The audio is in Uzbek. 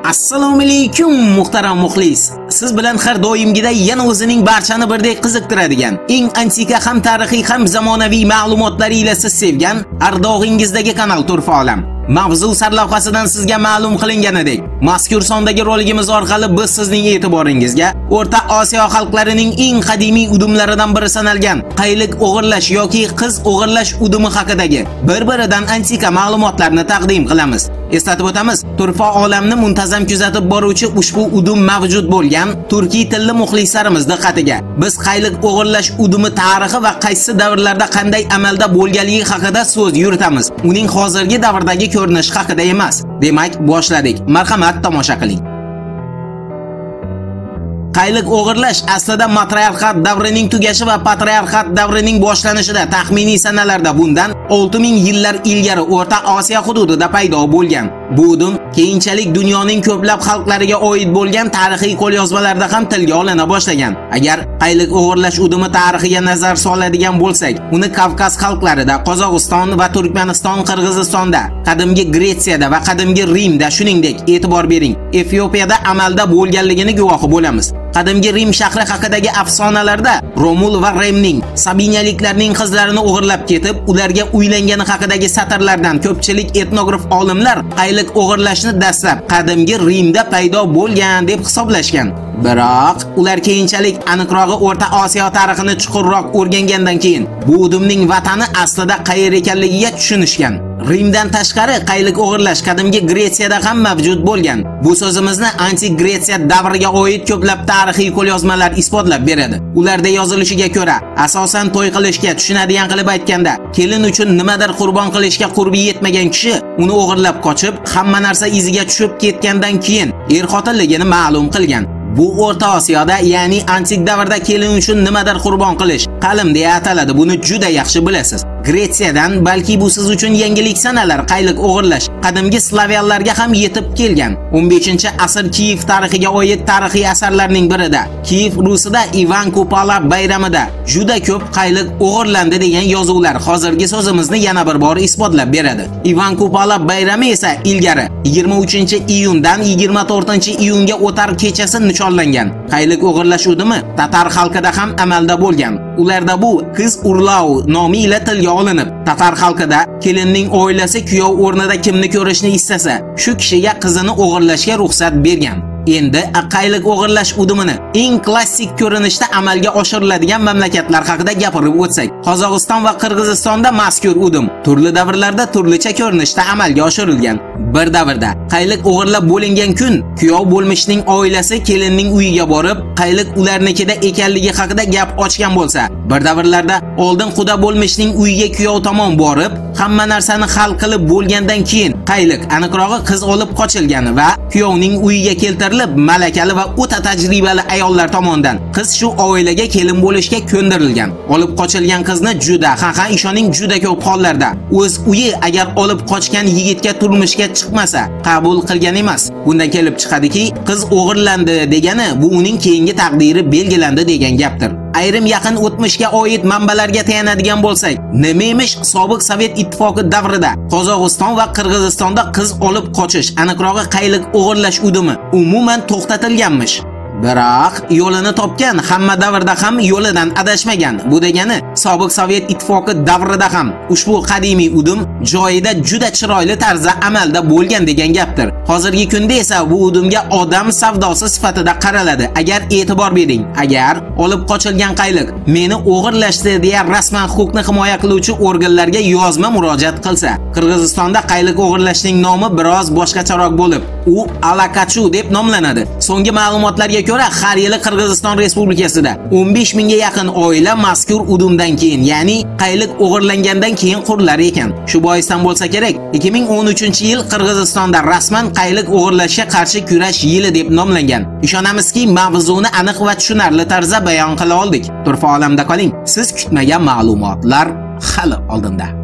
Assalomu alaykum muhtaram muxlis. Siz bilan har doimgidek yana o'zining barchani birdek qiziqtiradigan, eng antika ham tarixiy ham zamonaviy ma'lumotlari ila siz sevgan ardog'ingizdagi kanal Turfa Olam. Mavzu sarlavhasidan sizga ma'lum qilinganidek, mazkur sondagi roligimiz orqali biz sizning e'tiboringizga O'rta Osiyo xalqlarining eng qadimiy udumlaridan biri sanalgan qayliq o'g'irlash yoki qiz o'g'irlash udumi haqidagi bir-biridan antika ma'lumotlarni taqdim qilamiz. Eslatib o'tamiz, Turfa Olamni muntazam kuzatib boruvchi ushbu udum mavjud bo'lgan turkiy tilli muxlislarimiz diqqatiga biz qayliq o'g'irlash udumi tarixi va qaysi davrlarda qanday amalda bo'lganligi haqida so'z yuritamiz. Uning hozirgi davrdagi ko'rinish haqida emas. Demak, boshladik. Marhamat, tomosha qiling. Qayliq o'g'irlash aslida matriarxat davrining tugashi va patriarxat davrining boshlanishida taxminiy sanalarda bundan 6000 yillar ilgari O'rta Osiyo hududida paydo bo'lgan. Bu udum keyinchalik dunyoning ko'plab xalqlariga oid bo'lgan tarixiy qo'lyozmalarda ham tilga olina boshlagan. Agar qayliq o'g'irlash udumi tarixiga nazar soladigan bo'lsak, uni Kavkaz xalqlarida, Qozog'iston va Turkmaniston, Qirg'izistonda, qadimgi Gretsiyada va qadimgi Rimda, shuningdek, e'tibor bering, Efiopiyada amalda bo'lganligini guvohi bo'lamiz. Qadimgi Rim shahri haqidagi afsonalarda Romul va Remning Sabinyaliklarning qizlarini o'g'irlab ketib, ularga uylangani haqidagi satrlardan ko'pchilik etnograf olimlar qayliq o'g'irlashni dastlab qadimgi Rimda paydo bo'lgan deb hisoblashgan. Biroq ular keyinchalik aniqrog'i O'rta Osiyo tarixini chuqurroq o'rgangandan keyin bu udumning vatani aslida qayer ekanligiga tushunishgan. Rimdan tashqari qayliq o'g'irlash qadimgi Gretsiyada ham mavjud bo'lgan. Bu so'zimizni antik Gretsiya davriga oid ko'plab tarixiy qo'lyozmalar isbotlab beradi. Ularda yozilishiga ko'ra, asosan to'y qilishga, tushunadigan qilib aytganda, kelin uchun nimadir qurbon qilishga qurbi yetmagan kishi uni o'g'irlab qochib, hamma narsa iziga tushib ketgandan keyin er-xotinligini ma'lum qilgan. Bu O'rta Osiyoda, ya'ni antik davrda kelin uchun nimadir qurbon qilish qalim deya ataladi. Buni juda yaxshi bilasiz. Gretsiyadan, balki bu siz uchun yangilik sanalar, qayliq o'g'irlash qadimgi slavyanlarga ham yetib kelgan. 15-asr Kiyev tarixiga oid tarixiy asarlarning birida Kiyev Rusida Ivan Kupala bayramida juda ko'p qayliq o'g'irlandi degan yozuvlar hozirgi so'zimizni yana bir bor isbotlab beradi. Ivan Kupala bayrami esa ilgari 23-iyundan 24-iyunga o'tar kechasi nishonlangan. Qayliq o'g'irlash udumi tatar xalqida ham amalda bo'lgan. Ularda bu qiz urlov nomi ila tilga olinib, tatar xalqida kelinning oilasi kuyov o'rnida kimni ko'rishni istasa, shu kishiga qizini o'g'irlashga ruxsat bergan. Endi qayliq o'g'irlash udumini eng klassik ko'rinishda amalga oshiriladigan mamlakatlar haqida gapirib o'tsak, Qozog'iston va Qirg'izistonda mazkur udum turli davrlarda turlicha ko'rinishda amalga oshirilgan. Bir davrda qayliq o'g'irlab bo'lingan kun kuyov bo'lmishning oilasi kelinning uyiga borib, qayliq ularnikida ekanligi haqida gap ochgan bo'lsa, bir davrlarda oldin quda bo'lmishning uyiga kuyov tomon borib, hamma narsani hal qilib bo'lgandan keyin qayliq, aniqrog'i qiz olib qochilgani va kuyovning uyiga keltirilib, malakali va o'ta tajribali ayollar tomonidan qiz shu oilaga kelin bo'lishga ko'ndirilgan. Olib qochilgan qizni juda, ishoning juda ko'p hollarda o'z uyi agar olib qochgan yigitga turmushga chiqmasa qabul qilgan emas. Bundan kelib chiqadiki, qiz o'g'irlandi degani bu uning keyingi taqdiri belgilandi degan gapdir. Ayrim yaqin o'tmishga oid manbalarga tayanadigan bo'lsak, nima emish sobiq Sovet ittifoqi davrida Qozog'iston va Qirg'izistonda qiz olib qochish, aniqrog'i qayliq o'g'irlash udumi umuman to'xtatilganmish. Biroq yo'lini topgan, hamma davrda ham yo'lidan adashmagan. Bu degani sobiq Sovet ittifoqi davrida ham ushbu qadimiy udum joyida juda chiroyli tarzda amalda bo'lgan degan gapdir. Hozirgi kunda esa bu udumga odam savdosi sifatida qaraladi. Agar e'tibor bering, agar olib qochilgan qayliq meni o'g'irlashdi deya rasman huquqni himoya qiluvchi organlarga yozma murojaat qilsa, Qirg'izistonda qayliq o'g'irlashning nomi biroz boshqacharoq bo'lib, u alakachu deb nomlanadi. So'nggi ma'lumotlarga ko'ra, har yili Qirg'iziston Respublikasida 15 mingga yaqin oila mazkur udumdan keyin, ya'ni qayliq o'g'irlangandan keyin qurilar ekan. Shu boisdan bo'lsa kerak, 2013-yil Qirg'izistonda rasman qayliq o'g'irlashga qarshi kurash yili deb nomlangan. Ishonamizki, mavzuni aniq va tushunarli tarzda bayon qila oldik. Turfa Olamda qoling. Siz kutmagan ma'lumotlar hali oldinda.